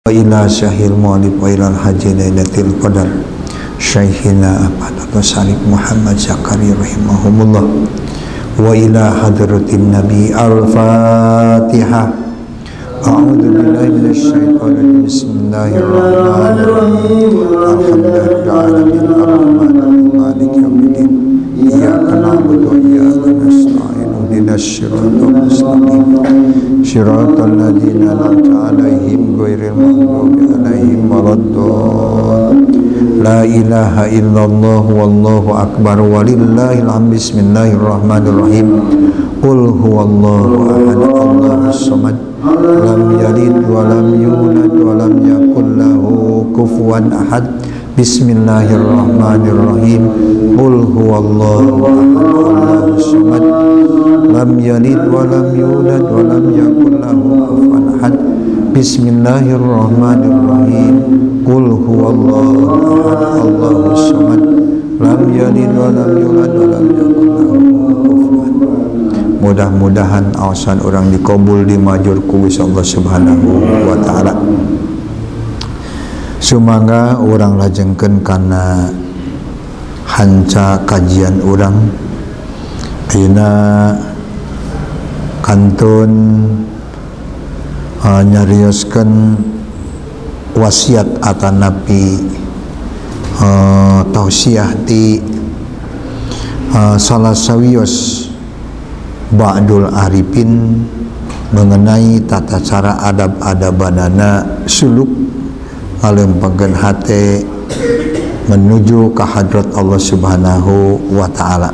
wa ila syahil mu'alib wa ilal haji lailatul qadar syaikhina Abdul Salih Muhammad Zakari rahimahumullah wa ila hadratin nabi al-fatihah. A'udzu billahi minasy syaithanir rajim. Bismillahirrahmanirrahim. Alhamdulillahirabbil alamin maliki yaumiddin. Iyyaka na'budu wa iyyaka nasta'in. Ihdinas siratal mustaqim. Shiratal ladzina an'amta 'alaihim ghairil maghdubi 'alaihim waladdallin. La ilaha illallah wallahu akbar walillahil hamd. Bismillahirrahmanirrahim. Qul huwallahu ahad Allahus samad lam yalid wa lam yulad wa lam yakul lahu kufuwan ahad. Bismillahirrahmanirrahim. Qul huwallahu ahad Allahus samad lam yalid wa lam yulad wa lam yakul lahu kufuwan ahad. Bismillahirrahmanirrahim. Qul huwallahu ahad Allahus samad lam yalid wa lam yulad wa lam yakul lahu kufuwan. Mudah-mudahan awasan orang dikabul dimajur ku Allah Subhanahu wa taala. Sumangga orang lajengkeun kana hanca kajian orang. Ayeuna kantun nyarioskeun wasiat atanapi tausiah ti salah sawios Ba'dul Arifin mengenai tata cara adab-adabanana suluk ngalempengkeun hate menuju ka hadrat Allah Subhanahu wa taala.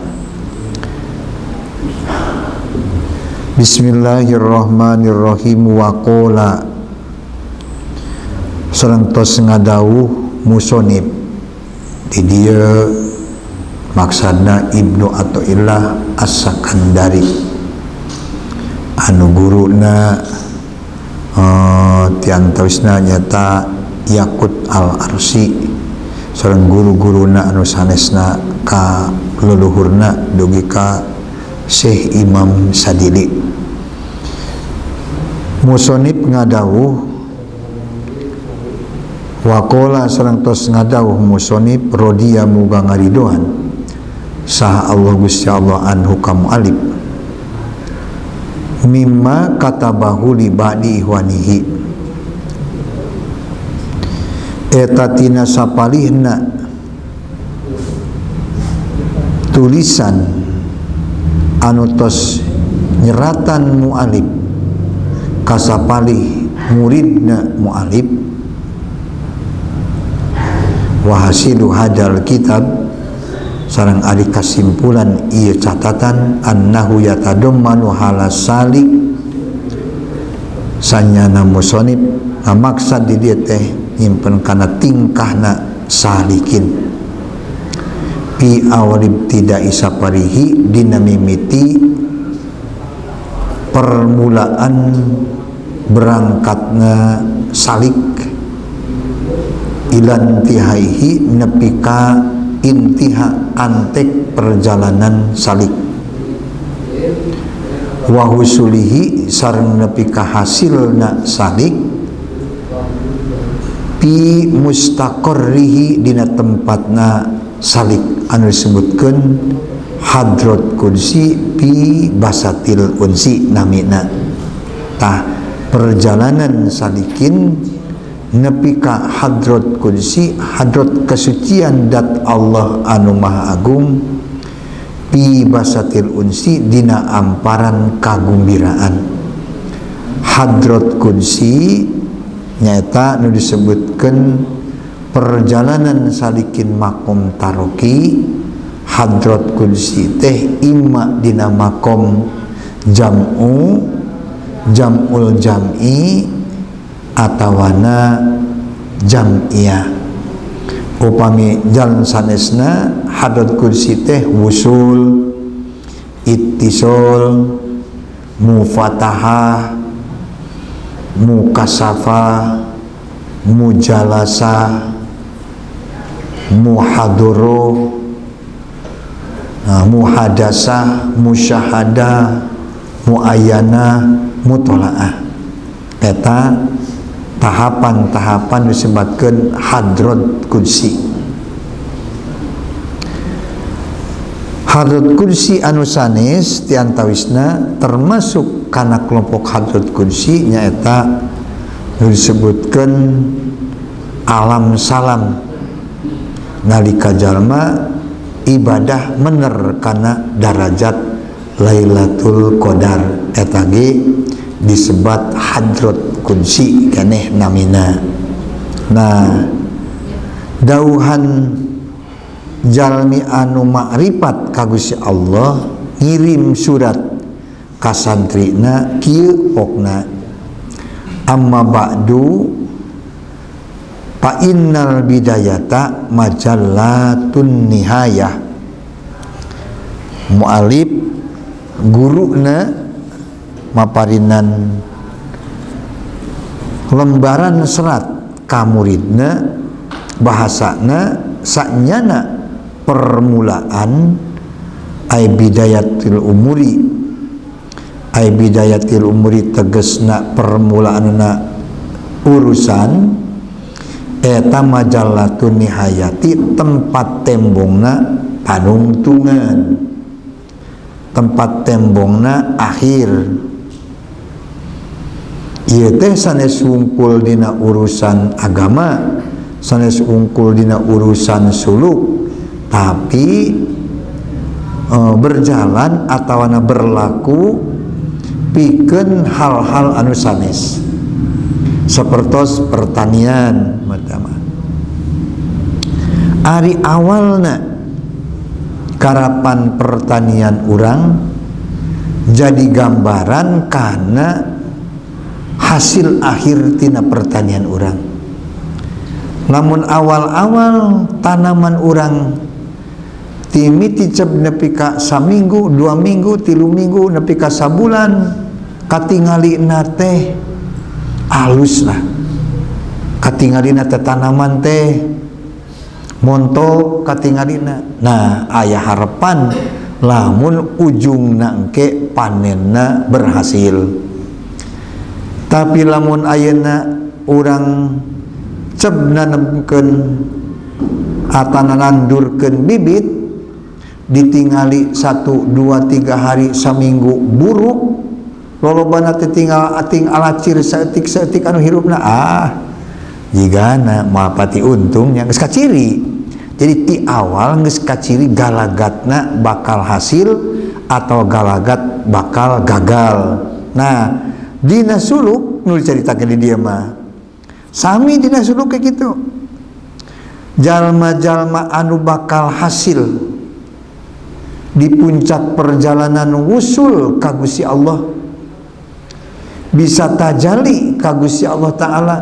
Bismillahirrahmanirrahim. Wa qala sareng tos ngadawuh musonib di dieu maksudna Ibnu Athaillah As-Sakandari anu guruna tiantoisna nyata Yaqut Al-Arsi sareng guru-guruna anu sanesna ka leluhurna dugi ka Syekh Imam Sadili. Musonib ngadawuh waqala sareng tos ngadawuh musonib rodiya muga ngaridoan sah Allah Gusti Allah anhu ka mu'alib mimma katabahu li ba'di ihwanihi eta tina sapalihna tulisan anu tos nyeratan mu'alib kasapalih muridna mu'alib wa hasilu hadal kitab sareng ari kasimpulan ieu catatan annahu yatadammanu halasalik sanyana musonib ngamaksad di dieu teh nyimpen kana tingkahna salikin pi awalib tidak isaparihi dina mimiti permulaan berangkatna salik ilantihaihi nepika intiha antek perjalanan salik wa husulihi sareng nepika hasilna salik pi mustaqarrihi dina tempatna salik anu disebutkeun hadrat kursi pi basatil unsi namina tah perjalanan salikin nepi ka hadrat kursi hadrat kesucian dat Allah anu maha agung pi basatil unsi dina amparan kagumbiraan. Hadrat kursi nyata nu disebutkeun perjalanan salikin makom taroki. Hadrat kursi teh imma dina makom jam'ul jam'i atawana jam'iyah. Upami jalan sanesna hadrat kursi teh wusul, ittisul, mufatahah, mukasafah, mujalasah, muhadoroh, muhadasah, musyahadah, muayyana, mutola'ah. Eta tahapan-tahapan disebutkan hadrat kursi. Hadrat kursi anu sanes tiantawisna termasuk kana kelompok hadrat kursi nyaeta disebutkan alam salam nalika jalma ibadah mener kana darajat Lailatul Qadar eta ge disebut hadrat kursi keneh namina. Nah, dauhan jalmi anu makrifat ka Gusti Allah ngirim surat ka santrina kieu pokna, amma ba'du fa innal bidayata majallatun nihayah. Mu'alif guruna maparinan lembaran serat ka muridna bahasana saknyana permulaan ay bidayatil umuri, ay bidayatil umuri tegesna permulaanna urusan eta majallatun nihayati tempat tembongna panungtungan, tempat tembongna akhir. Ieu teh sanes wungkul dina urusan agama, sanes wungkul dina urusan suluk, tapi berjalan atau berlaku pikeun hal-hal anu sanes sapertos pertanian pertama. Ari awalna karapan pertanian urang jadi gambaran karena hasil akhir tina pertanian urang. Lamun awal-awal tanaman urang timiti cep nepi ka saminggu, 2 minggu, 3 minggu, nepi ka sabulan, katingalina teh alus lah, katingalina teh tanaman teh montok katingalina. Nah, aya harapan lamun ujungna engke panenna berhasil. Tapi lamun ayeuna urang cep nanamkeun atana nandurkeun bibit ditingali 1, 2, 3 hari saminggu buruk, lolobana teh tinggal ating alacir saeutik-saeutik anu hirupna jigana moal pati untungnya geus kaciri. Jadi ti awal geus kaciri galagatna bakal hasil atau galagat bakal gagal. Nah, dina suluk nu dicaritakeun di dieu mah sami dina suluk kayak gitu. Jalma-jalma anu bakal hasil di puncak perjalanan wusul ka Gusti Allah, bisa tajalli ka Gusti Allah taala,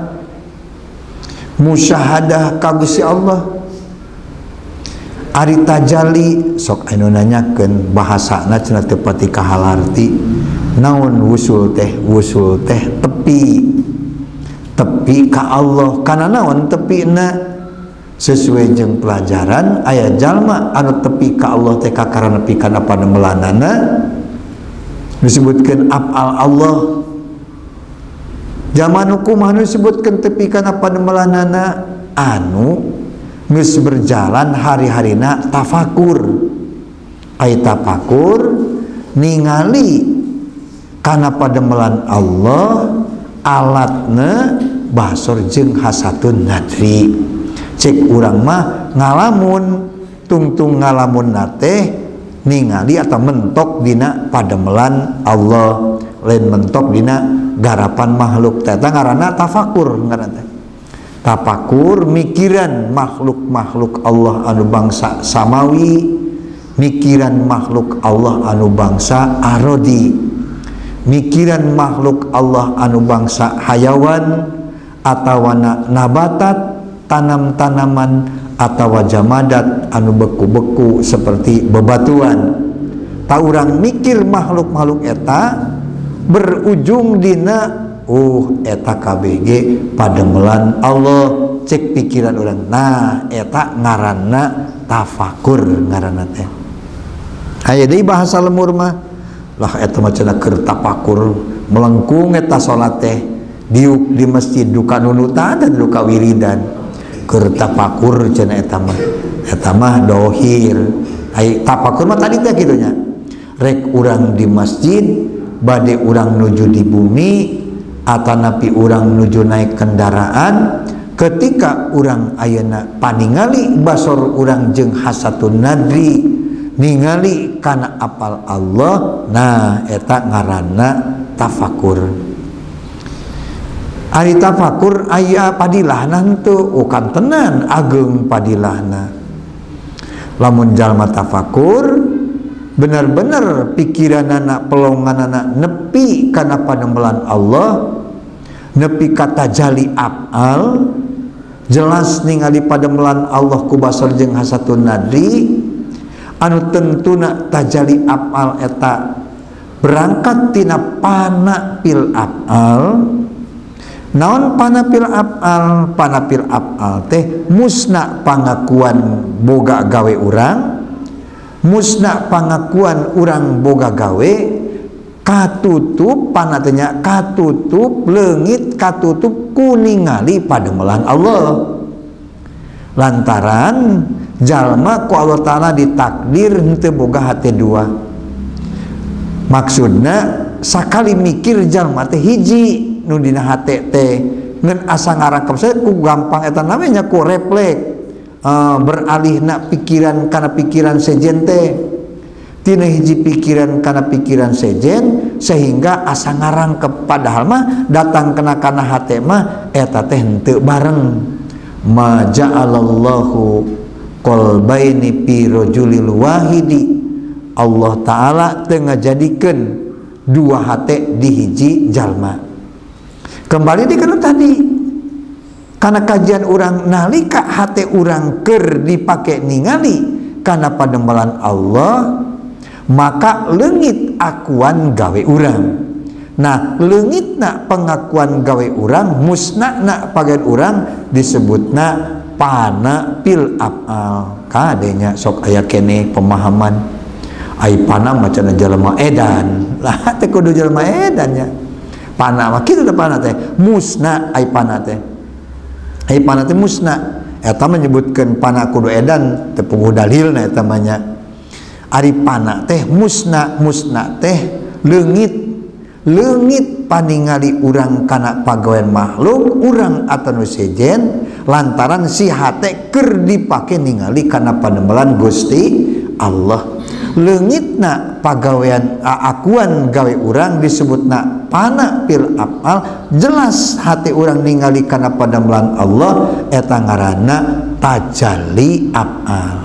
musyahadah ka Gusti Allah. Ari tajalli sok anu nanyakeun bahasana cenah teu pati kahalarti. Naon wusul teh? Wusul teh tepi ka Allah. Kana naon tepina? Sesuai jeung pelajaran aya jalma anu tepi ka Allah teh kakara nepi kana panemelanana disebutkeun afal Allah. Zaman hukum anu disebutkeun tepi kana panemelanana anu geus berjalan hari-harina tafakur. Ai tafakur ningali kana pademelan Allah alatna basor jeung hasatun nadri. Cek urang mah ngalamun tungtung ngalamun nate ningali atau mentok dina pademelan Allah, lain mentok dina garapan makhluk. Teta ngaranna tafakur, ngaranna tafakur mikiran makhluk-makhluk Allah anu bangsa samawi, mikiran makhluk Allah anu bangsa arodi, mikiran makhluk Allah anu bangsa hayawan atawana nabatat, tanam-tanaman atawa jamadat anu beku-beku seperti bebatuan. Ta urang mikir makhluk-makhluk eta berujung dina eta KBG pademelan Allah, cek pikiran urang. Nah, eta ngaranna tafakur ngaranna teh. Aya deui bahasa lemur mah lah eta mah cenah keur tafakur melengkung eta salat teh diuk di masjid duka nunutan dan duka wiridan keur tafakur cenah eta mah dohir. Ai tafakur mah tadi teh kitu nya. Rek urang di masjid bade urang nuju di bumi atanapi urang nuju naik kendaraan ketika urang ayeuna paningali basor urang jeung hasatun nadri ningali kana apal Allah, nah eta ngaranna tafakur. Ari tafakur aya padilahna henteu, kan tenan ageung padilahna. Lamun jalma tafakur bener-bener pikiranana pelonganana nepi kana panembelan Allah, nepi kata jali af'al, jelas ningali pademelan Allah ku basar jeung hasatun nadri, anu tentuna tajali af'al eta berangkat tina pana pil af'al. Naon pana pil af'al? Pana pil af'al teh musna pangakuan boga gawe urang, musna pangakuan urang boga gawe, katutup panatenya katutup leungit katutup kuningali pademelan Allah. Lantaran jalma ku Allah Ta'ala ditakdir henteu boga hate dua. Maksudna sakali mikir jalma teh hiji nu dina hate teh ngan asa ngarakep saya ku gampang eta namanya ku refleks beralihna pikiran kana pikiran sejen teh tina hiji pikiran kana pikiran sejen sehingga asa ngarangkep, padahal mah datang kena kana hate mah eta teh henteu bareng. Ma ja'alallahu qalbaini fi rajulil wahidi, Allah Ta'ala teu ngajadikeun dua hate di hiji jalma. Kembali di kana tadi karena kajian urang nalika hate urang keur dipake ningali kana pademelan Allah, maka leungit akuan gawe urang. Nah, leungitna pengakuan gawe urang, musnana pagawean urang disebutna pana pil af'al. Kadenya sok aya keneh pemahaman ai pana macana jalma edan. Lah teh kudu jalma edan nya. Pana mah kitu teh pana teh musna ai pana teh. Ai pana teh musna. Eta menyebutkeun pana kudu edan teu puguh dalilna eta mah nya. Ari pana teh musna, musna teh leungit paningali urang kana pagawean makhluk urang atau sejen lantaran si hate keur dipake ningali kana pademelan Gusti Allah. Leungitna pagawean akuan gawe urang disebutna pana pil af'al, jelas hati urang ningali kana pademelan Allah eta ngaranna tajalli af'al.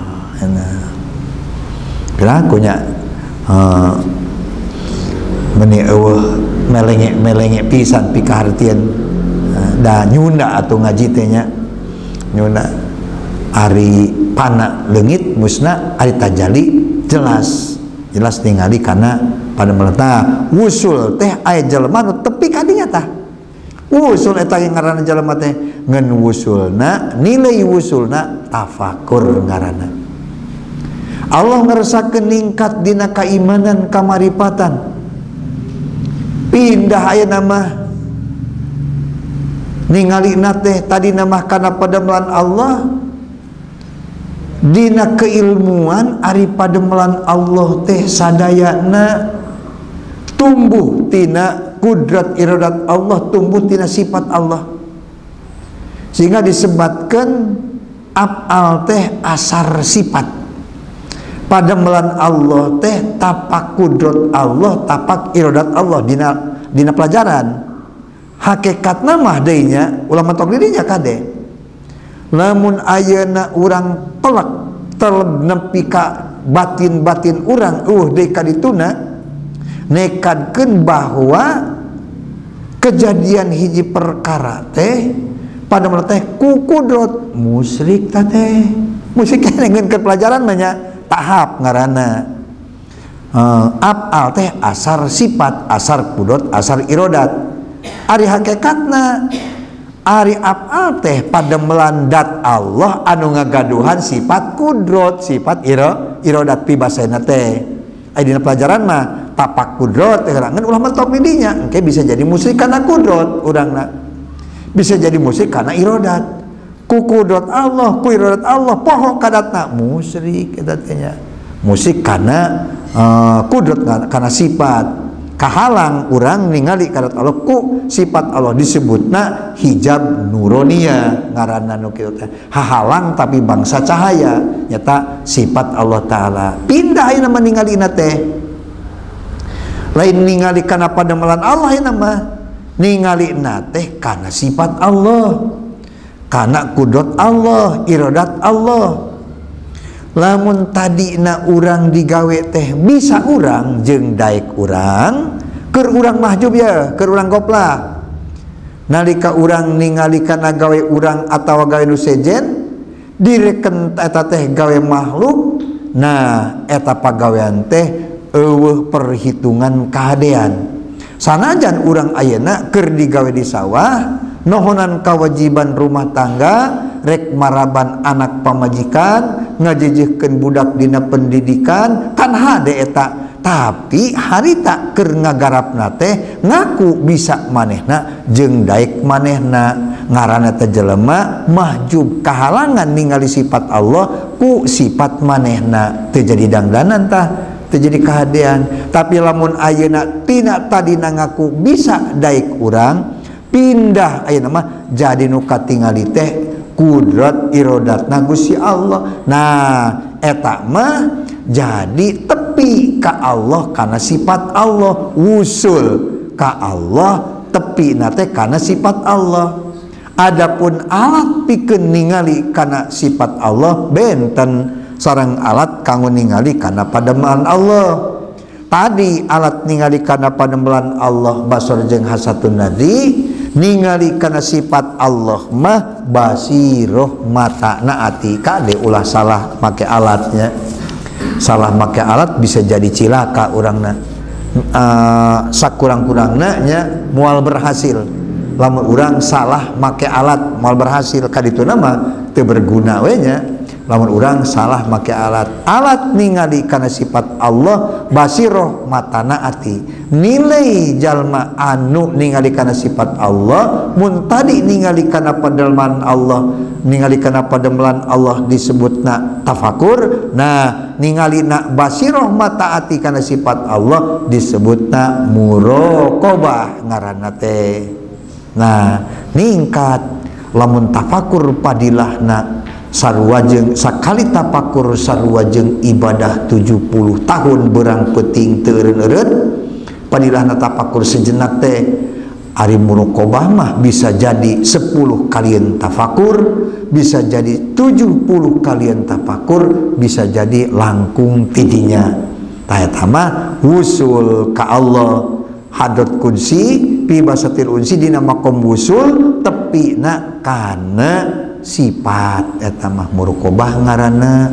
Kira-kira meni eueuh melenge pisan pikahartieun da nyunda atuh ngaji teh nya. Nyunda ari pana leungit musna, ari tajalli jelas ningali kana pademelan. Tah wusul teh aya jelema nu tepi ka dinya tah. Wusul eta ngaranna jelema teh ngan wusulna, nilai wusulna tafakur ngaranna. Allah ngerasakeun ningkat dina kaimanan kamaripatan. Pindah aya nama ningali teh tadi nama kana pademelan Allah, dina keilmuan ari pademelan Allah teh sadayana tumbuh tina kudrat iradat Allah, tumbuh tina sifat Allah, sehingga disebutkan af'al teh asar sifat. Pademelan Allah teh tapak kudrat Allah, tapak iradat Allah dina pelajaran. Hakikatna mah deui nya ulama taqlidnya kade. Lamun ayeuna urang pelek nepi ka batin-batin urang deui ka dituna nekadkeun bahwa kejadian hiji perkara teh pademelan teh ku kudrat musyrik teh. Musyrik ngeun ke pelajaran mah nya tahap ngaranna af'al teh asar sifat, asar kudrat, asar iradat. Ari hakikatna ari af'al teh pademelan dat Allah anu ngagaduhan sifat kudrat, sifat iradat pi basana teh. Aya dina pelajaran mah tapak kudrot ngan ulah mentok didinya engke bisa jadi musyrik karena kudrot urangna bisa jadi musyrik karena irodat ku kudrot Allah ku irodat Allah poho kadatna musyrik eta teh nya musyrik karena kudrot karena sifat kahalang urang ningali kadat Allah ku sifat Allah disebutna hijab nuronia ngaranna nu kitu teh hahalang tapi bangsa cahaya nyata sifat Allah taala pindah ayeuna meningalina teh lain ningali kana pademelan Allah ayeuna mah ningalina teh kana sifat Allah kana kudrat Allah iradat Allah lamun tadina urang digawe teh bisa urang jeung daek urang keur urang mahjub ya keur urang goplah nalika urang ningali kana gawe urang atawa gawe nu sejen direken eta teh gawe makhluk nah eta pagawean teh eueuh perhitungan kahadean sanajan urang ayeuna keur digawe di sawah nohonan kewajiban rumah tangga rek maraban anak pamajikan ngajejehkeun budak dina pendidikan kan hade eta tapi harita keur ngagarapna teh ngaku bisa manehna jeung daek manehna ngaranna teh jelema mahjub kahalangan ningali sifat Allah ku sifat manehna teu jadi dangdanan tah teu jadi kahadean tapi lamun ayeuna tina tadina ngaku bisa daek urang pindah ayeuna mah jadi nu katingali teh kudrat iradatna Gusti Allah nah eta mah jadi tepi ka Allah karena sifat Allah wusul ka Allah tepi nate karena sifat Allah adapun alat pikeun ningali karena sifat Allah benten sareng alat kanggo ningali karena pademelan Allah tadi alat ningali karena pademelan Allah basar jeung hasatun nadi ningali kana sifat Allah mah basiroh mata naati kade ulah salah make alatnya salah make alat bisa jadi cilaka urangna sakurang-kurangna nya moal berhasil lamun urang salah make alat moal berhasil kadituna mah teu berguna we nya lamun urang salah make alat ningali kana sifat Allah basiroh matana ati nilai jalma anu ningali kana sifat Allah mun tadi ningali kana pademelan Allah ningali kana pademelan Allah disebutna tafakur nah ningali na basiroh mata ati kana sifat Allah disebutna muraqabah ngaranna teh nah ningkat lamun tafakur padilahna sarua jeung sakali tapakur sarua jeung ibadah 70 tahun berang peuting teu eureun-eureun padilahna tapakur sejenak teh ari muraqabah mah bisa jadi 10 kalian tafakur bisa jadi 70 kalian tafakur bisa jadi langkung tidinya tah eta mah wusul ka Allah hadrat kunsi pi basatil unsi dina maqam wusul tepina kana sifat eta mah muraqabah ngaranna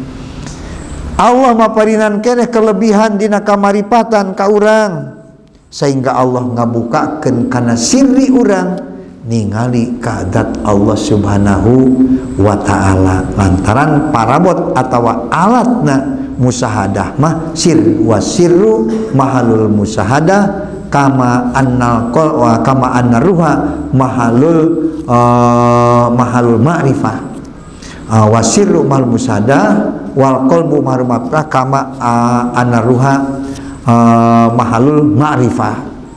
Allah maparinan keneh kelebihan dina kamaripatan ka urang sehingga Allah ngabukakeun kana sirri urang ningali kadat Allah Subhanahu wa taala lantaran parabot atawa alatna musahadah mah sir wa sirru mahalul musahadah kama annal qol wa kama annaruha mahalul ma'rifah wasirru mal musada wal qalbu marmata kama annaruha mahalul ma'rifah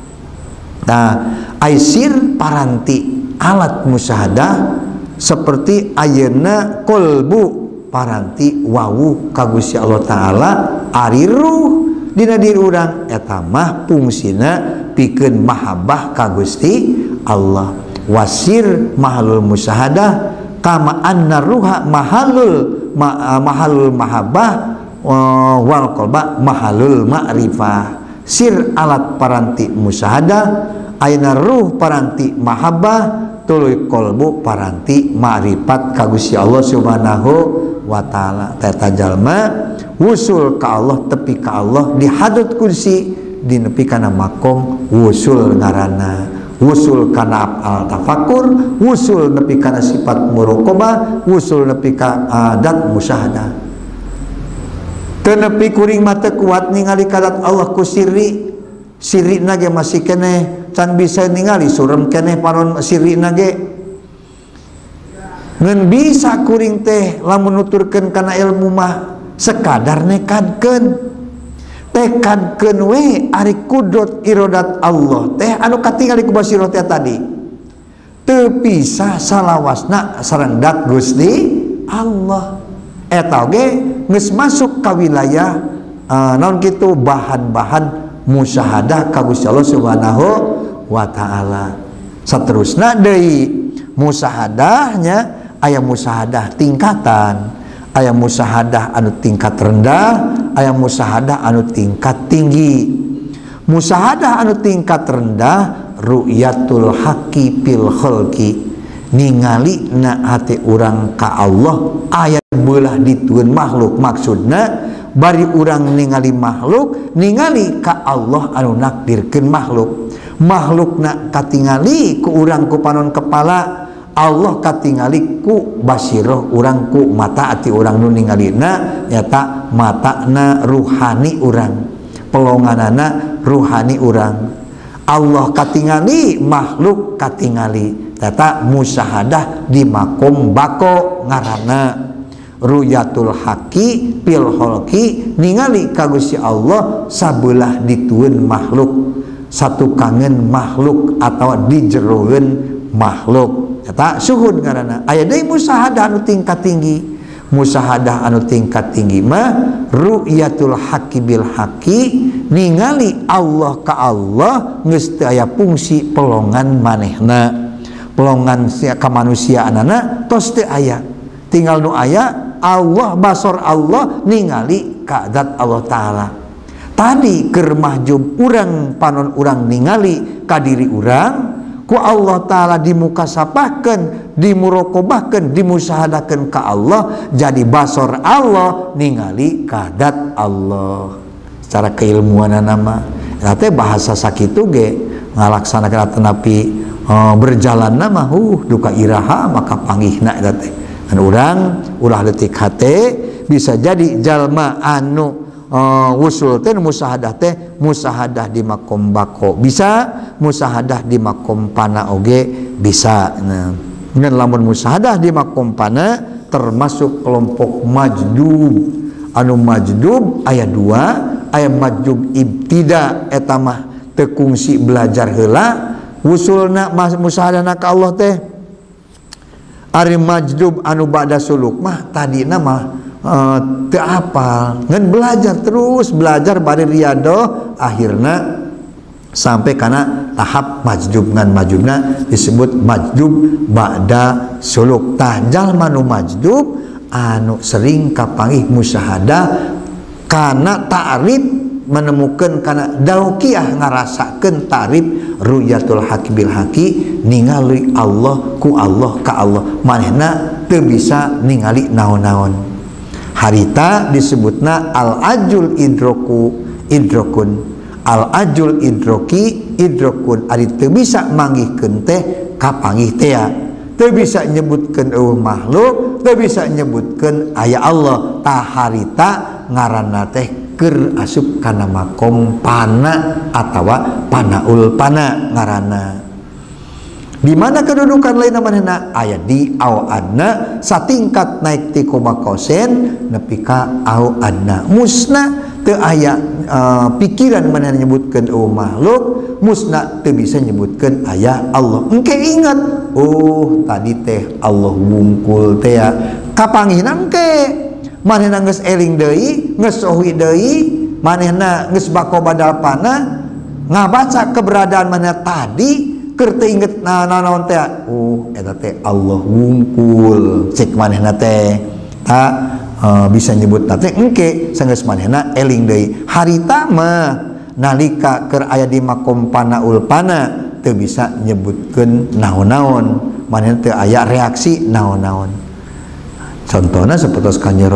nah aisir paranti alat musyahadah seperti ayeuna qalbu paranti wawu ka Gusti Allah taala ari ruh dina diri urang eta mah fungsina pikeun mahabbah ka Gusti Allah wasir mahalul musyahadah kama anna ruha mahalul mahabbah wal qalba mahalul ma'rifah sir alat paranti musyahadah aina ruh paranti mahabbah tuluy qalbu paranti ma'rifat ka Gusti Allah Subhanahu wa taala eta jalma wusul ka Allah tepi ka Allah di hadrat kursi di nepi kana makom wusul ngaranna wusul kana afal tafakur wusul nepi kana sifat muraqabah wusul nepi ka adat musyahadah tenepi kuring mata kuat ningali kadat Allah ku sirri nage masih keneh can bisa ningali surem keneh panon sirri nage ngan bisa kuring teh lamun nuturkeun kana ilmu mah sekadar nekadkeun tekadkeun we ari kudrat iradat Allah teh anu katingali ku basirah teh tadi teu pisah salawasna sareng dat Gusti Allah eta oge geus masuk ka wilayah naon kitu bahan-bahan musyahadah ka Gusti Allah Subhanahu wa taala. Saterusna deui musyahadahnya aya musyahadah tingkatan, aya musyahadah anu tingkat rendah, aya musyahadah anu tingkat tinggi. Musyahadah anu tingkat rendah ru'yatul haqqi fil khalqi, ningali na hati urang ka Allah aya beulah ditueun makhluk, maksudna bari urang ningali makhluk ningali ka Allah anu nakdirkeun makhlukna katingali ku urang ku panon kepala, Allah katingali ku basirah urang ku mata ati urang nu ningalina nyata matana ruhani urang, pelonganana ruhani urang. Allah katingali, makhluk katingali, nyata musyahadah di makom bako ngaranna ru'yatul haqqi fil khalqi, ningali ka Gusti Allah sabelah ditueun makhluk, satu kangen makhluk atau dijeroeun makhluk eta syuhud ngaranna. Aya deui musyahadah anu tingkat tinggi. Musyahadah anu tingkat tinggi mah ru'yatul haqqi bil haqqi, ningali Allah ka Allah geus teu aya fungsi pelongan manehna, pelongan kamanusiaanana tos teu aya, tinggal nu aya Allah, basor Allah ningali ka zat Allah taala. Tadi keur mahjub urang panon urang ningali ka diri urang ku Allah taala dimukasapahkeun, dimuraqabahkeun, dimusyahadakeun ka Allah, jadi basor Allah ningali ka zat Allah. Secara keilmuanana mah eta teh bahasa sakitu ge ngalaksanakeun tenapi berjalan nama duka iraha maka panggihna eta teh. Urang ulah leutik hate bisa jadi jalma anu wusul teh musyahadah teh musyahadah di makom bako bisa, musyahadah di makom pana oge bisa. Nah, ngan lamun musyahadah di makom pana termasuk kelompok majdub. Anu majdub aya dua, aya majdub ibtida eta mah teu kungsi belajar heula wusulna musyahadahna ka Allah teh. Ari majdub anu ba'da suluk mah tadina mah teu apal, ngan belajar terus belajar bari riyadhah akhirna sampai kana tahap majdub. Ngan majdubna disebut majdub ba'da suluk. Tah jalma nu majdub anu sering kapanggih musyahadah kana ta'rif menemukan kana dauqiyah ngarasakeun ta'rif ru'yatul haqqi bil haqqi, ningali Allah ku Allah ka Allah, manehna teu bisa ningali naon-naon. Harita disebutna al-ajul idrokun, al-ajul idroki idrokun, ari teu bisa manggihkeun teh kapanggih teh, teu bisa nyebutkeun makhluk, teu bisa nyebutkeun aya Allah. Tah harita ngaranna teh keur asup kana makom pana atawa panaul pana ngaranna. Di mana kedudukan lain manehna aya di au adna satingkat naik ti koma kosen nepi ka au adna. Musna teu aya pikiran manehna nyebutkeun makhluk, musna teu bisa nyebutkeun aya Allah. Engke ingat tadi teh Allah wungkul teh kapanggihna engke manehna geus eling deui, geus sohi deui, manehna geus bako badal pana ngabaca keberadaan manehna tadi keur teu inget naon teh eta teh Allah wungkul cek manehna teh bisa nyebut teh engke sanggeus manehna eling deui. Harita mah nalika keur aya di makom panaul pana teu bisa nyebutkeun naon-naon, manehna teu aya reaksi naon-naon. Contohnya seperti Kanjeng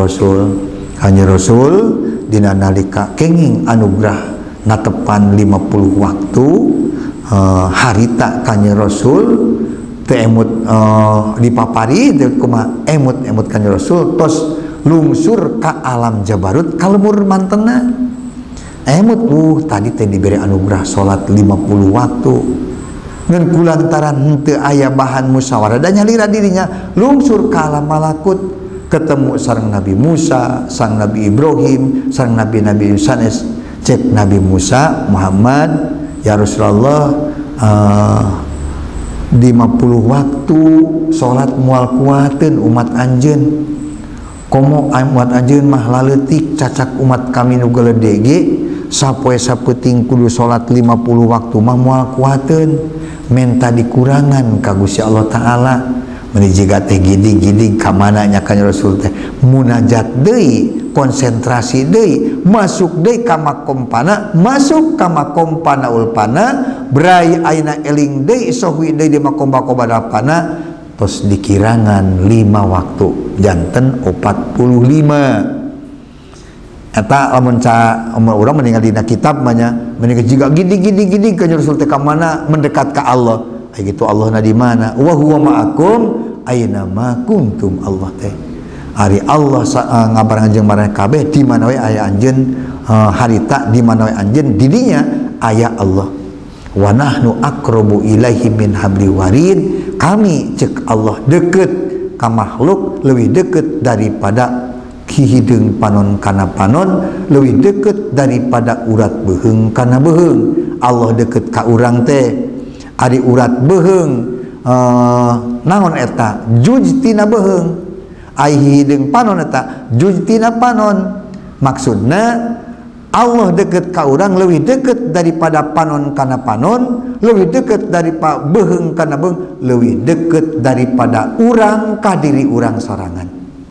Rasul dina nalika kenging anugerah natepan 50 waktu harita Kanjeng Rasul teu emut dipapari teu kumaha emut Kanjeng Rasul tos lungsur ka alam Jabarut kalemur mantena emut tadi teh diberi anugerah salat 50 waktu ngan kulantaran henteu aya bahan musyawarah dan nyalira dirinya lungsur ka alam malakut ketemu sareng Nabi Musa, sang Nabi Ibrahim, sang Nabi Yusanes. Cek Nabi Musa, Muhammad, ya Rasulullah, 50 waktu salat moal kuateun umat anjeun. Komo umat anjeun mah laleutik cacak umat kami nu geledege ge sapoe sapeuting kudu salat 50 waktu mah moal kuateun. Menta dikurangan ka Gusti Allah taala. Meni jiga teh gidig-gidig ka mana nya ka Rasul teh munajat deui, konsentrasi deui, masuk deui ka makompana, masuk ka makompana ulpana, brai aina eling deui sohwi deui di makomba-kombadapana tos dikirangan 5 waktu janten 45. Eta lamun ca urang meninggal dina kitab mah nya meninggal jiga gidig-gidig ka Rasul teh ka mana mendekat ka Allah. Gitu Allah na di mana wa huwa ma'akum aina ma kuntum. Allah teh ari Allah ngabarang anjeun marane kabeh di mana we aya anjeun harita di mana we anjeun di dinya aya Allah. Wa nahnu aqrabu ilaihi min habli warid, kami cek Allah deket ka makhluk leuwih deket daripada hideung panon kana panon, leuwih deket daripada urat beuheung kana beuheung. Allah deket ka urang teh ari urat beuheung naon eta jujtina beuheung, ai hideung panon eta jujtina panon. Maksudna Allah deket ka urang leuwih deket daripada panon kana panon, leuwih deket daripada beuheung kana beuheung, leuwih deket daripada urang ka diri urang sorangan.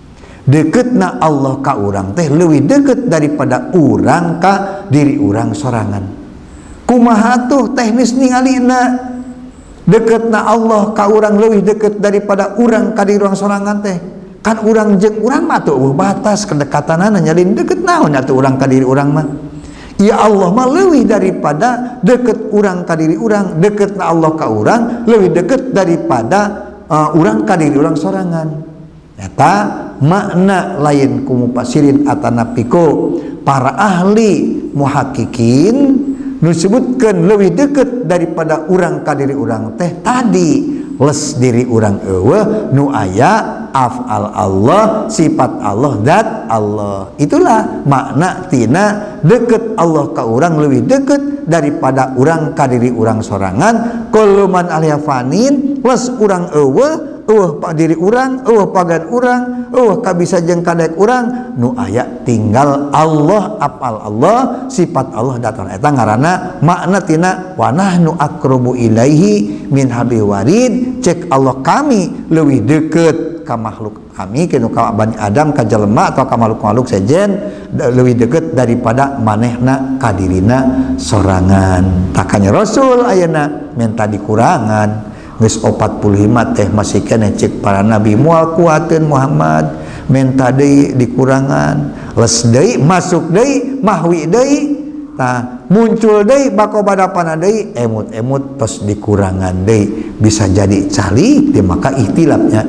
Deketna Allah ka urang teh leuwih deket daripada urang ka diri urang sorangan. Kumaha tuh teknis ningalina deketna Allah ka urang leuwih deket daripada urang ka diri urang sorangan teh? Kan urang jeung urang mah teu batas kedekatanana nyalin deket naon atuh urang ka diri urang mah. Ya Allah mah leuwih daripada deket urang ka diri urang, deketna Allah ka urang leuwih deket daripada urang ka diri urang sorangan. Eta makna lain kumupasirin atanapiko para ahli muhakkikin nu sebutkeun leuwih deket daripada urang ka diri urang teh tadi les diri urang eueuh nu aya afal Allah, sifat Allah, zat Allah. Itulah makna tina deket Allah ka urang leuwih deket daripada urang ka diri urang sorangan. Kullu man alaiha fanin, les urang eueuh pak diri urang, pagan urang, kabisa jeung kadek urang, nu aya tinggal Allah, apal Allah, sifat Allah datang. Eta ngaranna makna tina wa nahnu aqrabu ilaihi min habli warid, cek Allah kami leuwih deket ka makhluk kami kanu ka Bani Adam, ka jelema atau ka makhluk-makhluk sejen leuwih deket daripada manehna ka dirina sorangan. Takanya Rasul ayeuna minta dikurangan geus 45 teh masih kene cek para nabi moal kuateun Muhammad menta deui dikurangan les deui masuk deui mahwi deui tah muncul deui bakobadapana deui emut-emut tos dikurangan deui bisa jadi calik teh maka ihtilafnya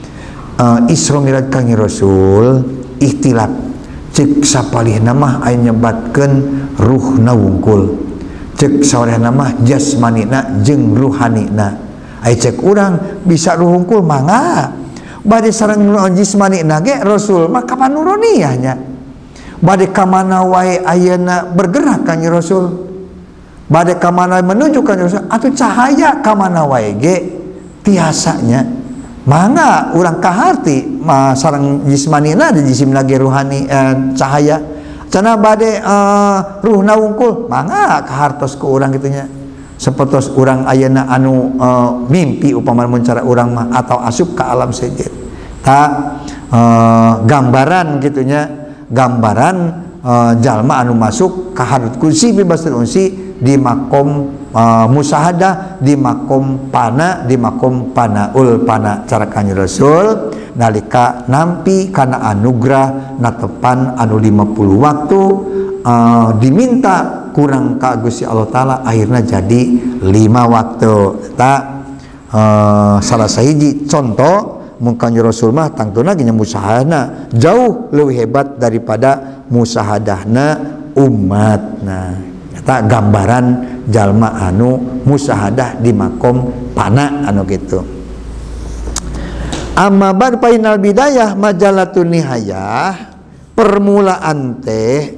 Isra Mi'raj Kangjeng Rasul ihtilaf cek sapalihna mah aya nyebatkeun ruhna wungkul, cek sawarehna mah jasmanina jeung ruhanina. Ai cek urang bisa ruh hungkul mangga bade sareng jismani nage Rasul mah kapan nuruniyahnya bade ka mana wae ayeuna bergerak ka Rasul, bade ka mana menuju ka Rasul atuh cahaya ka mana wae ge tiasanya mangga urang kaharti sareng jismanina di jisimna ge ruhani cahaya cenah bade ruhna wungkul mangga kahartos ku urang kitu nya. Sepertos urang ayeuna anu mimpi upama mun cara urang mah atau asup ke alam sejen ta gambaran gitunya, gambaran jalma anu masuk ka hadrat kursi bibasul unsi di makom musahadah, di makom pana, di makom panaul pana cara Kanjeng Rasul nalika nampi kana anugerah natepan anu 50 waktu diminta kurang ka Gusti Allah Ta'ala akhirnya jadi 5 waktu. Tak salah sahiji contoh mun Kanjeng Rasul mah tangtuna nya musahadahna jauh leuwih hebat daripada musahadahna umatna. Eta gambaran jalma anu musahadah di makom pana anu kitu. Amma ba'd fa innal bidayah majalatun nihayah, permulaan teh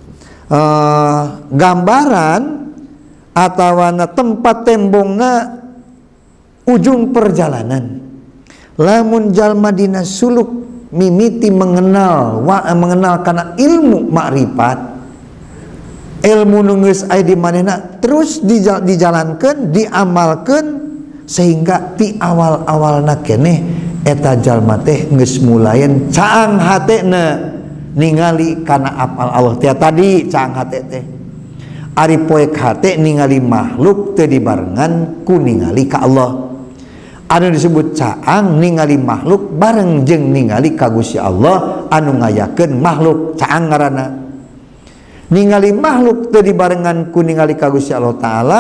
gambaran atawana tempat tembongna ujung perjalanan. Lamun jalma dina suluk mimiti mengenal kana ilmu makrifat, ilmu nu geus aya di manehna terus dijalankeun, diamalkeun sehingga ti awal-awalna keneh eta jalma teh geus mulayan caang hatena ningali kana apal Allah. Tia tadi caang hate teh ari poek hate ningali makhluk teu dibarengan ku ningali ka Allah. Anu disebut caang ningali makhluk bareng jeung ningali ka Gusti Allah anu ngayakeun makhluk. Caang ngaranna ningali makhluk teu dibarengan ku ningali ka Gusti Allah taala.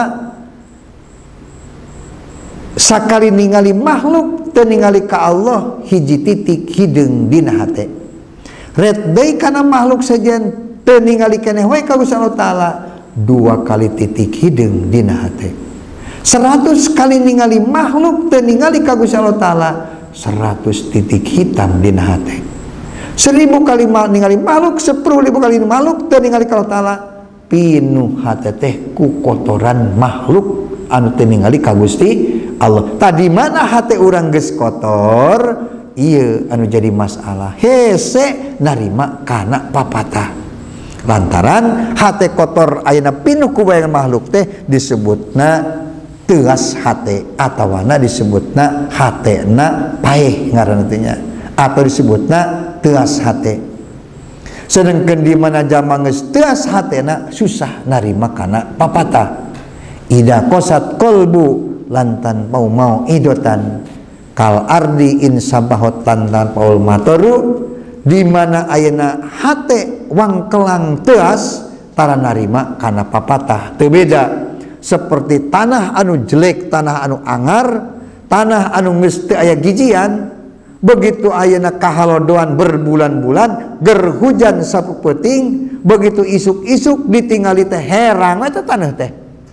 Sakali ningali makhluk teu ningali ka Allah hiji titik hideung dina hate. Ret deui kana makhluk sajian teu ningali keneh we ka Gusti Allah taala, 2 kali titik hideung dina hate. 100 kali ningali makhluk teu ningali ka Gusti Allah taala, 100 titik hitam dina hate. 1000 kali ningali makhluk, 10.000 kali makhluk teu ningali ka Allah taala, pinuh hate teh ku kotoran makhluk anu teu ningali ka Gusti Allah. Tadi mana hate urang geus kotor, ieu anu jadi masalah. Hese narima kana papatah. Lantaran hate kotor ayeuna pinuh ku bayangan makhluk teh disebutna teuas hate atawana disebutna hatena paeh ngaranna teh nya, atau disebutna teuas hate. Sedangkan di mana jalma geus teuas hatena susah narima kana papatah. Ida qasat qalbu lantan mau idotan kal ardi in sabahot lantan paul matoru, di mana ayeuna hate wangkelang teuas tara narima kana papatah. Teu beda seperti tanah anu jelek, tanah anu angar, tanah anu geus teu aya gijian, begitu ayeuna kahalodoan berbulan-bulan ger hujan sapeuting, begitu isuk-isuk ditingali teh herang eta tanah teh.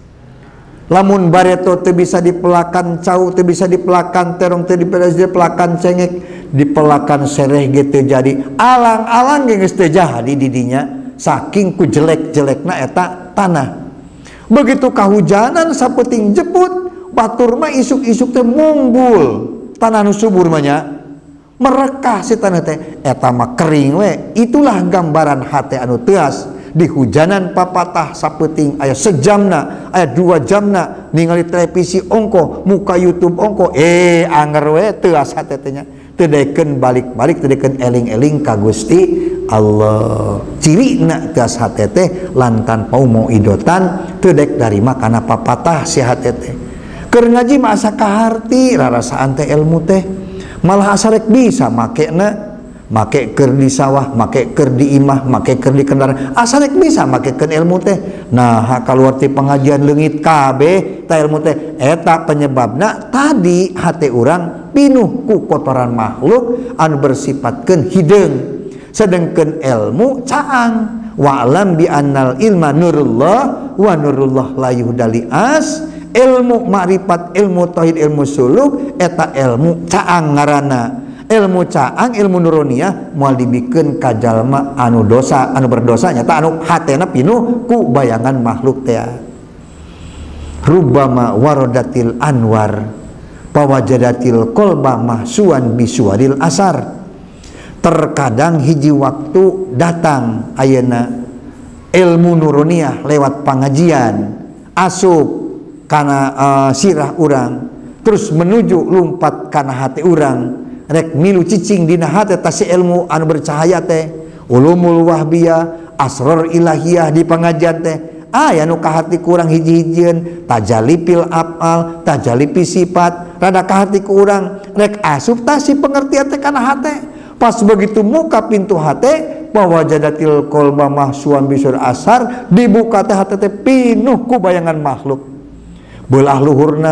Lamun bareto teu bisa dipelakan cau, teu bisa dipelakan terong, teu bisa dipelakan cengek, dipelakan sereh ge teu jadi, alang-alang ge geus teu jadi di dinya saking ku jelek-jelekna eta tanah. Begitu kahujanan sapeuting jeput, batur mah isuk-isuk teh munggul, tanah nu subur mah nya merekah si tanah teh eta mah kering we. Itulah gambaran hate anu teuas. Di hujanan papatah sapeuting aya sejamna, aya 2 jamna ningali televisi ongko, muka YouTube ongko, anger we teuas hate teh nya. Teu daekeun balik-balik, teu daekeun eling-eling ka Gusti Allah. Cirina teuas hate teh lantan mau idotan teu daek darima kana papatah si hate teh. Keur ngaji mah asa kaharti rarasaan teh ilmu teh, malah asa rek bisa makena. Make keur di sawah, make keur di imah, make keur di kendaraan, asa rek bisa makekeun ilmu teh. Nah, kaluar ti pengajian leungit kabeh ta ilmu teh eta penyebabna tadi hate urang pinuh ku kotoran makhluk anu bersifatkeun hideung. Sedengkeun ilmu caang. Wa'lam bi annal ilma nurullah wa nurullah la yuhdali as. Ilmu makrifat, ilmu tauhid, ilmu suluk eta ilmu caang ngaranna. Ilmu caang, ilmu nuruniyah moal dibikeun ka jalma anu dosa, anu berdosa nyata anu hatena pinuh ku bayangan makhluk teh. Rubbama waradatil anwar pawajadatil qalba mahsuan bisuwaril asar. Terkadang hiji waktu datang ayeuna ilmu nuruniyah lewat pangajian asup kana sirah urang terus menuju lumpat kana hati urang. Rek milu cicing dina hate tasi ilmu anu bercahaya teh, ulumul wahbiyah, asror ilahiyah di pangajian teh. Aya nu ka hati kurang hiji-hijieun, tajalipil afal, tajalipi sifat, rada ka hati kurang, rek asup tasi pengertian teh kana hate. Pas begitu muka pintu hate, pawajadatil qalba mahsuan bisur asar, dibuka teh hate teh pinuh ku bayangan makhluk. Belah luhurna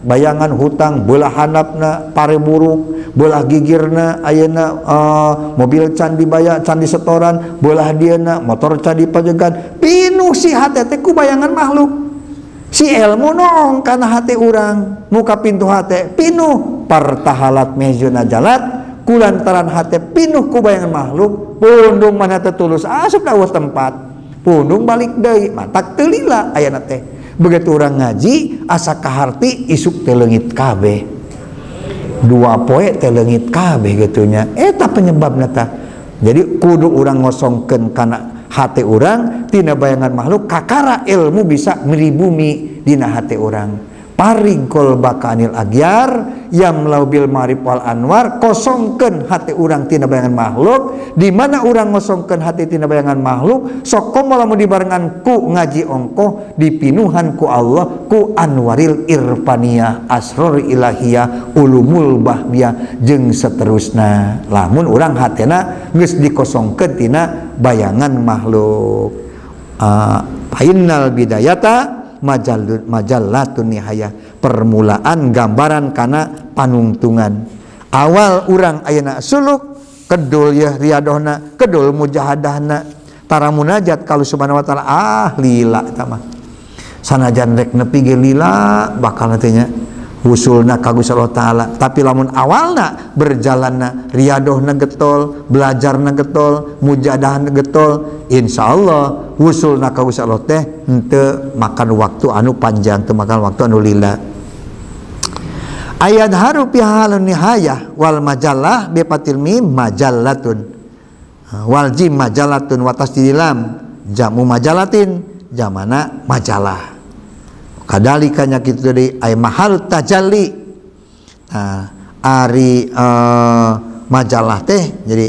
bayangan hutang, belah handapna pare buruk, belah gigirna ayeuna mobil can dibayar, can disetoran, belah dieuna motor can dipajegan. Pinuh si hate teh ku bayangan makhluk. Si ilmu nong kana hate urang, muka pintu hate pinuh partahalat mejuna jalat kulantaran hate pinuh ku bayangan makhluk. Pundung mana teh tulus asup dawuh tempat. Pundung balik deui, matak teu lila ayana teh. Begitu orang ngaji asa kaharti isuk teh leungit kabeh, 2 poe teh leungit kabeh gitunya. Eta penyebabna tah. Jadi kudu urang ngosongkeun kana hati urang tina bayangan makhluk kakara ilmu bisa meribumi dina hati urang. Paring kolbaka anil agyar yamlau bil ma'rif wal anwar, kosongkeun hati urang tina bayangan makhluk. Di mana urang ngosongkeun hati tina bayangan makhluk, sok komo lamun dibarengan ku ngaji ongkoh dipinuhan ku Allah ku anwaril irfaniyah, asror ilahiyah, ulumul bahbiyah jeung saterusna. Lamun urang hatena geus dikosongkeun tina bayangan makhluk. Fainal bidayata majallatun nihayah, permulaan gambaran kana panungtungan. Awal urang ayeuna suluk kedul ya riadohna, kedul mujahadahna, tara munajat kalau subhanahu wa ta'ala lila eta mah. Sanajan rek nepi ge lila bakal nantinya wusulna ka Gusti Allah taala, tapi lamun awalna berjalanna riadohna getol, belajarna getol, mujadahna getol, insyaallah wusulna ka Gusti Allah teh henteu makan waktu anu panjang, teu makan waktu anu lila. Ayat haru fi halun nihayah wal majallah bi fatil mim majallatun, wal jim majallatun wa tasdilam jamu majalatin jamana majalah. Kadalikanya kitu deui ay mahal tajalli. Nah, ari majalah teh jadi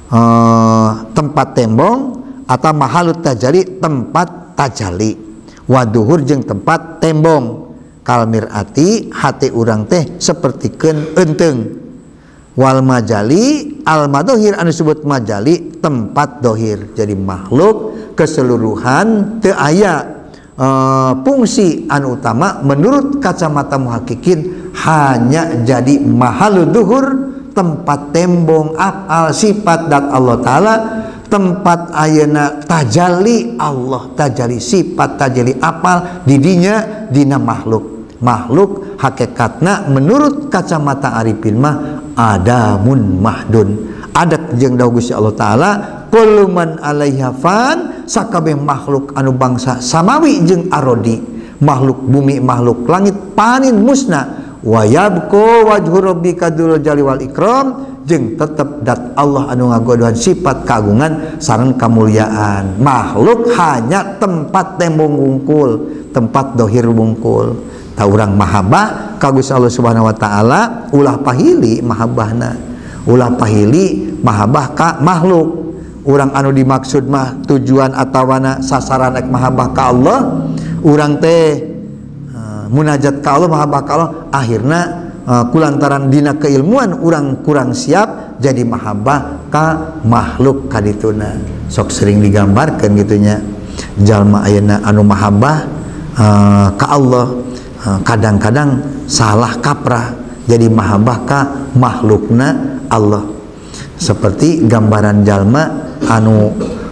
tempat tembong atau mahalut tajalli tempat tajalli. Waduhur jeung tempat tembong. Kalmir ati hati urang teh sapertikeun eunteng. Wal majali al madohir anu disebut majali tempat dohir. Jadi makhluk keseluruhan teu aya fungsi anu utama menurut kacamata muhakikin, hanya jadi mahal duhur, tempat tembong afal sifat dat Allah taala, tempat ayeuna tajalli Allah, tajalli sifat, tajalli afal didinya dina makhluk. Makhluk hakikatna menurut kacamata arifin mah adamun mahdun, adat jeung dawuh Gusti Allah taala kullu man 'alaiha fan, sakabeh makhluk anu bangsa samawi jeung arodi, makhluk bumi makhluk langit panin musna, wa yabqa wajhu rabbika dzul jalali wal ikram, jeung tetep dat Allah anu ngagodohan sifat kagungan sareng kamulyaan. Makhluk hanya tempat tembong wungkul, tempat dohir wungkul. Ta urang mahabbah ka Gusti Allah Subhanahu wa taala ulah pahili mahabbahna, ulah pahili mahabbah ka makhluk. Urang anu dimaksud mah tujuan atawana sasaran ek mahabbah ka Allah, urang teh munajat ka Allah, mahabbah ka Allah, akhirna kulantaran dina keilmuan urang kurang siap jadi mahabbah ka makhluk kadituna. Sok sering digambarkeun gitunya jalma ayeuna anu mahabbah ka Allah kadang-kadang salah kaprah jadi mahabbah ka makhlukna Allah. Seperti gambaran jalma anu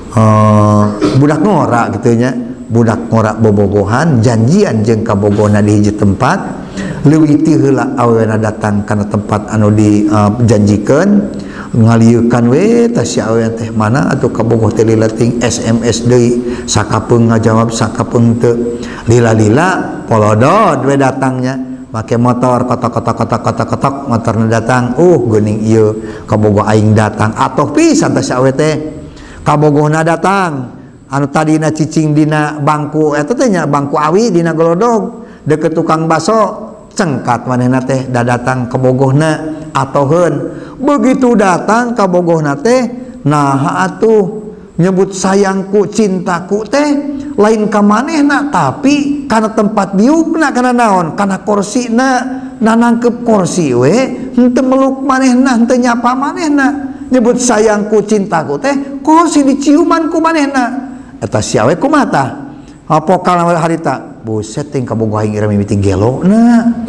budak ngora gitunya, budak ngora bobogohan janjian jeung kabogona di hiji tempat, leuwih ti heula aweuna datang kana tempat anu dijanjikeun, ngalieukan we tah si aweuna teh mana atuh kabogoh teh lila ting SMS deui, sakapeung ngajawab sakapeung teu, lila-lila polodod we datangnya make motor kotok motorna datang, geuning ieu kabogoh aing datang atoh pisan teh si aweuna teh kabogohna datang anu tadina cicing dina bangku eta teh nya bangku awi dina golodog deket tukang baso, cengkat manehna teh da datang kabogohna atoheun. Begitu datang kabogohna teh naha atuh nyebut sayangku cintaku teh lain ka manehna tapi kana tempat biukna, kana naon, kana korsina, nanangkep kursi we henteu meluk manehna, henteu nyapa manehna, nyebut sayangku cintaku teh kursi diciuman ku manehna. Eta sia we kumaha tah apokal harita buset ting kabogoh aing ira mimiti gelona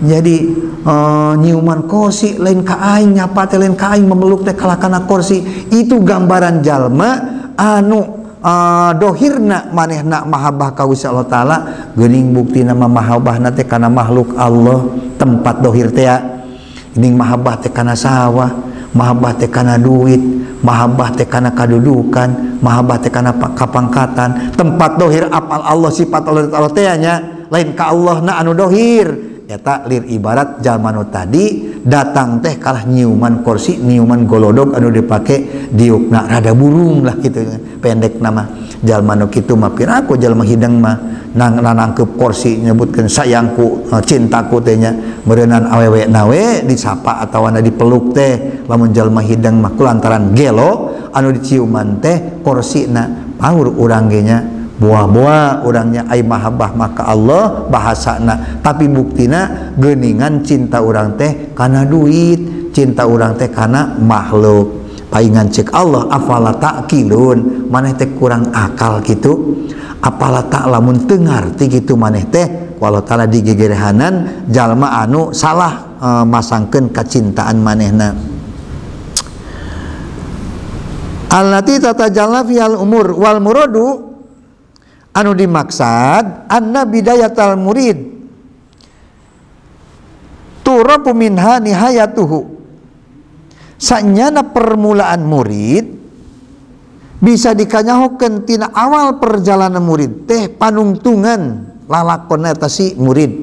Jadi nyiuman kursi lain ka aing, nyapa teh lain ka aing, memeluk teh kalakana kursi, itu gambaran jalma anu dohirna manehna mahabbah ka Gusti Allah taala, geuning buktina mahabbahna teh kana makhluk Allah, tempat dohir teh geuning mahabbah teh kana sawah, mahabbah teh kana duit, mahabbah teh kana kadudukan, mahabbah teh kana kapangkatan, tempat dohir apal Allah, sifat Allah teh nya lain ka Allah na anu dohir. Eta lir ibarat jalma nu tadi datang teh kalah nyiuman kursi, nyiuman golodog anu dipake diukna rada burung lah gitu, pendek nama jalma nu kitu mah piraku jalma hidang mah nangkep kursi nyebutkeun sayangku, cintaku teh nya, meureunnan awewe nawe disapa atawana dipeluk teh, lamun jalma hidang mah kulantaran gelo anu diciuman teh kursina paur urang ge nya buah-buah orangnya ai mahabbah maka Allah bahasana, tapi buktina geuningan cinta urang teh kana duit, cinta urang teh kana makhluk. Paingan cek Allah, afala ta'qilun, maneh teh kurang akal gitu, apala tak lamun teu ngarti gitu maneh teh walau taala digegerehanan jalma anu salah masangkeun kacintaan manehna. Allati tatajalla fihal umur wal muradu anu dimaksad anna bidayatal murid turabu minha nihayatuhu, sanyana permulaan murid bisa dikanyahokeun tina awal perjalanan murid teh panungtungan lalakon eta si murid.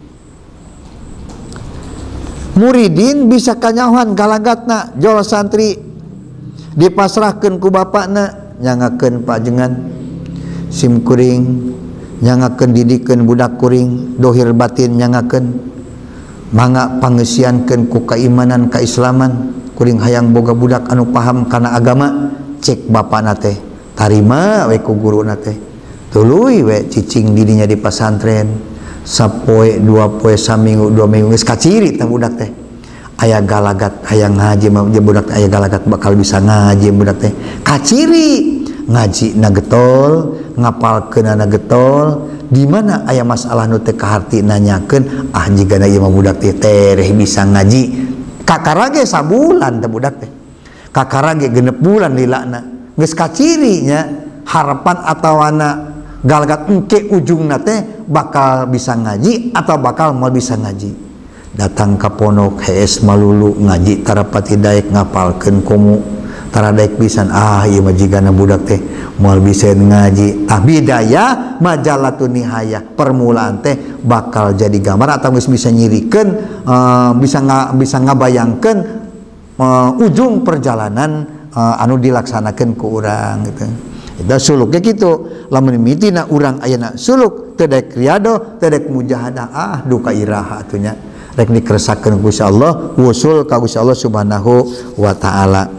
Muridin bisa kanyahoan galagatna jol santri dipasrahkeun ku bapakna, nyangakeun pajengan sim kuring, nyangakeun didikeun budak kuring, dohir batin nyangakeun, mangga pangeusiankeun ku keimanan kaislaman, kuring hayang boga budak anu paham kana agama, cek bapana teh tarima we ku guruna teh, tuluy we cicing didinya di pasantren, sapoe dua poe saminggu dua minggu geus kaciri teh budak teh. Aya galagat hayang ngaji mah budak teh aya galagat bakal bisa ngaji budak teh. Kaciri ngaji na getol, ngapalkeunana getol, di mana aya masalah nu teu kaharti nanyakeun, ah jigana ieu mah budak teh tereh bisa ngaji. Kakarage sabulan teh budak teh. Kakarage genep bulan lilana. Geus kaciri nya harapan atawana galagat engke ujungna teh bakal bisa ngaji atau bakal mau bisa ngaji. Datang ka pondok hees malulu ngaji tarapati daek ngapalkeun komo. Tara daek pisan, ah ieu mah jigana budak teh moal bisa ngaji. Tah bidayah majalatun nihayah, permulaan teh bakal jadi gambar atau geus bisa nyirikeun, bisa ngabayangkeun ujung perjalanan anu dilaksanakeun ku urang gitu. Eta suluk ge kitu. Lamun mitina urang ayeuna suluk teu daek riyado, teu daek mujahadah, ah duka iraha atunya. Rek dikeresakeun ku Gusti Allah, wusul ka Gusti Allah Subhanahu wa taala.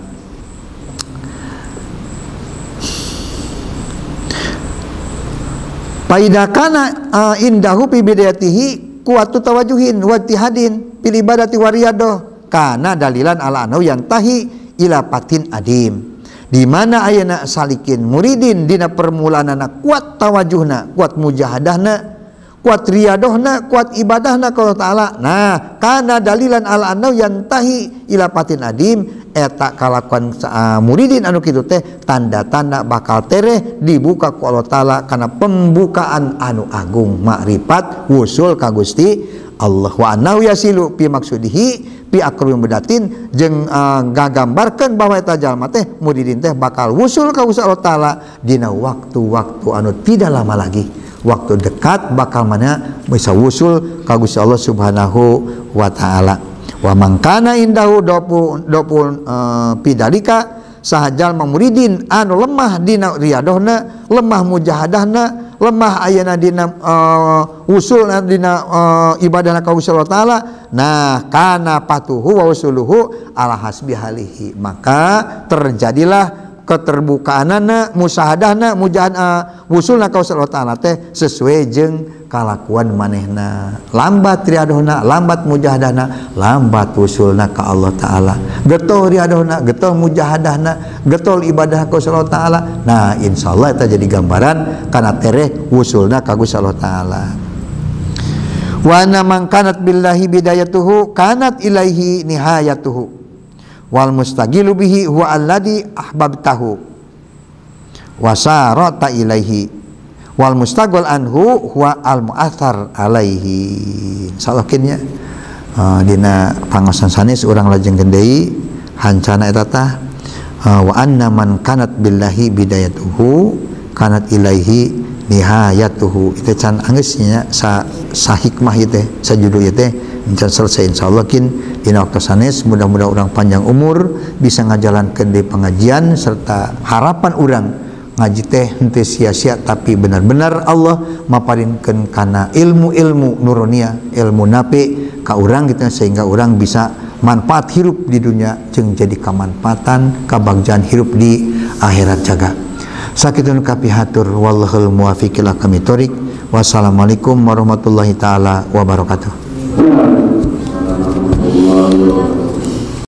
Paidakana indahu fi bidayatihi kuwatu tawajuhin wa ittihadin fil ibadati wariyadh kana dalilan ala anau yantahi ila patin adim, di mana ayeuna salikin muridin dina permulaanna kuat tawajuhna, kuat mujahadahna, kuat riyadohna, kuat ibadahna ka Allah taala. Nah, kana dalilan ala anau yantahi ila patin adim, eta kalakuan muridin anu kitu teh tanda-tanda bakal tereh dibuka ku Allah taala kana pembukaan anu agung, makrifat wusul ka Gusti Allah. Wa annahu yasilu pi maksudihi pi aqrabim bedatin, jeung ngagambarkeun bahwa eta jalma teh muridin teh bakal wusul ka Gusti Allah taala dina waktu-waktu anu tidak lama lagi, waktu dekat bakal mana bisa wusul ka Gusti Allah Subhanahu wa taala. Wa mangkana indahu dopu pidalika sahajal muridin anu lemah dina riyadohna, lemah mujahadahna, lemah ayeuna dina usulna dina ibadahna ka Gusti Allah taala. Nah, kana patuhu wa usuluhu ala hasbi halihi, maka terjadilah keterbukaanana, musahadahna, wusulna ka Gusti Allah taala teh sesuai jeung kalakuan manehna. Lambat riyadohna, lambat mujahadahna, lambat wusulna ka Allah taala. Getol riyadohna, getol mujahadahna, getol ibadah ka Gusti Allah taala. Nah, insyaallah eta jadi gambaran kana tereh wusulna ka Gusti Allah taala. Wa anna man kanat billahi bidayatuhu kanat ilaihi nihayatuhu wal mustagilu bihi huwa alladhi ahbabtahu wa sarata ilaihi wal mustaqbal anhu huwa al mu'athar alaihi. Insyaallah kinnya dina pangosan sanes urang lajeng gendai hancana eta tah wa anna man kanat billahi bidayatuhu kanat ilaihi nihayatuhu. Itu can anggeusnya sa hikmah ieu teh sa judul ieu teh can selesai insyaallah kin dina waktu sanes. Mudah-mudahan urang panjang umur bisa ngajalankeun di pengajian serta harapan urang ngaji teh henteu sia-sia tapi benar-benar Allah maparinkeun kana ilmu-ilmu nuronia, ilmu nafi ka urang gitu sehingga urang bisa manfaat hirup di dunia jeung jadi kamanfaatan kabagjan hirup di akhirat jaga. Sakitun kapihatur wallahul muwaffiq ila aqwamit thoriq. Wassalamualaikum warahmatullahi taala wabarakatuh.